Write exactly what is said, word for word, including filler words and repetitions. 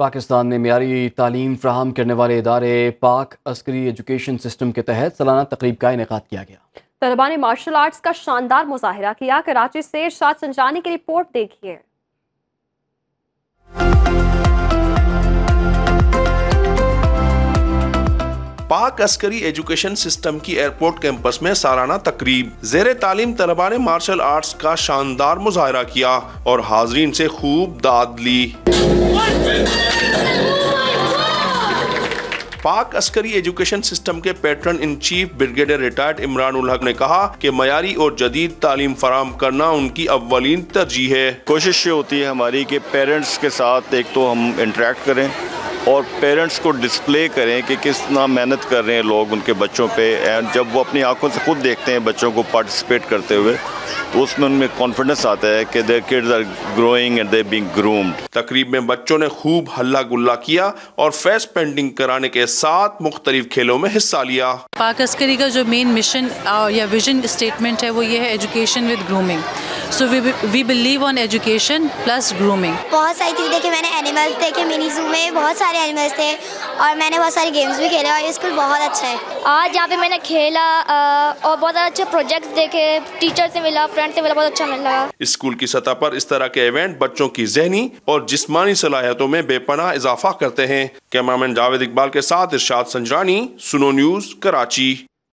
پاکستان میں معیاری تعلیم فراہم کرنے والے ادارے پاک عسکری ایجوکیشن سسٹم کے تحت سالانہ تقریب کا انعقاد کیا گیا۔ طلباء نے مارشل آرٹس کا شاندار مظاہرہ کیا۔ کراچی سے ارشاد سنجانی کی رپورٹ دیکھیے۔ پاک عسکری ایجوکیشن سسٹم کی ایئرپورٹ کیمپس میں سالانہ تقریب، زیر تعلیم طلباء نے مارشل آرٹس کا شاندار مظاہرہ کیا اور حاضرین سے خوب داد لی۔ پاک عسکری ایجوکیشن سسٹم کے patron in chief brigadier retired Imran ul-Haq نے کہا کہ معیاری اور جدید تعلیم فراہم کرنا ان کی اولین ترجیح ہے۔ کوشش یہ ہوتی ہے ہماری کہ پیرنٹس کے ساتھ ایک تو ہم انٹریکٹ کریں اور پیرنٹس کو ڈسپلے کریں کہ کس طرح محنت کر رہے ہیں لوگ ان کے بچوں پہ، اینڈ جب وہ اپنی آنکھوں سے خود دیکھتے ہیں بچوں کو پارٹیسپیٹ کرتے ہوئے تو اس میں ان میں کانفیڈنس آتا ہے کہ their kids are growing and they're being groomed۔ تقریب میں بچوں نے خوب ہلہ گلا کیا اور فیس پینٹنگ کرانے کے ساتھ مختلف کھیلوں میں حصہ لیا۔ پاک عسکری کا جو مین مشن یا ویژن اسٹیٹمنٹ ہے وہ یہ ہے education with grooming, so we believe on education plus grooming. بہت ساری چیزیں دیکھی میں نے، اینیملز دیکھے، منی زو میں بہت سارے اینیملز تھے اور میں نے بہت سارے گیمز بھی کھیلے اور یہ اسکول بہت اچھا ہے۔ آج یہاں پہ میں نے کھیلا اور بہت اچھے پروجیکٹس دیکھے، ٹیچر سے ملا، فرینڈ سے ملا، بہت اچھا ملا۔ اسکول کی سطح پر اس طرح کے ایونٹ بچوں کی ذہنی اور جسمانی صلاحیتوں میں بے پناہ اضافہ کرتے ہیں۔ کیمرامین جاوید اقبال کے ساتھ ارشاد سنجانی، سنو نیوز، کراچی۔